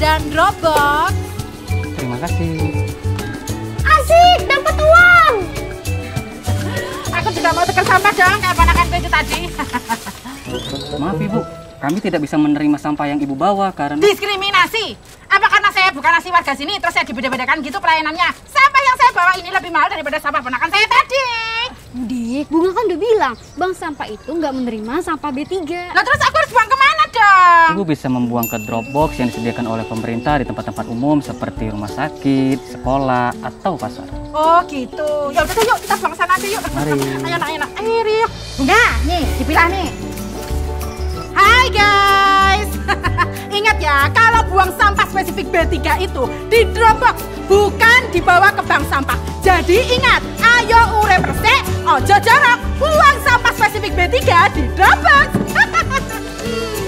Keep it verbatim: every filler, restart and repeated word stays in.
dan Dropbox. Terima kasih. Asik, dapat uang. Aku juga mau tukar sampah dong, kayak ponakanku itu tadi. Maaf Ibu, kami tidak bisa menerima sampah yang Ibu bawa karena... Diskriminasi? Apa karena saya bukan asli warga sini, terus saya dibeda-bedakan gitu pelayanannya? Sampah yang saya bawa ini lebih mahal daripada sampah ponakan saya tadi. Dik, Bunga kan udah bilang, Bank Sampah itu nggak menerima sampah B tiga. Lah terus aku harus buang kemana dong? Ibu bisa membuang ke Dropbox yang disediakan oleh pemerintah di tempat-tempat umum seperti rumah sakit, sekolah, atau pasar. Oh gitu. Ya udah yuk kita buang sana aja yuk. Mari. Ayo nak, ayo nak. Ayo yuk. Bunga, nih dipilah nih. Hai guys. Ingat ya, kalau buang sampah spesifik B tiga itu di Dropbox, bukan dibawa ke bank sampah. Jadi ingat, ayo urep resik, ojo jorok, buang sampah spesifik B tiga di Dropbox.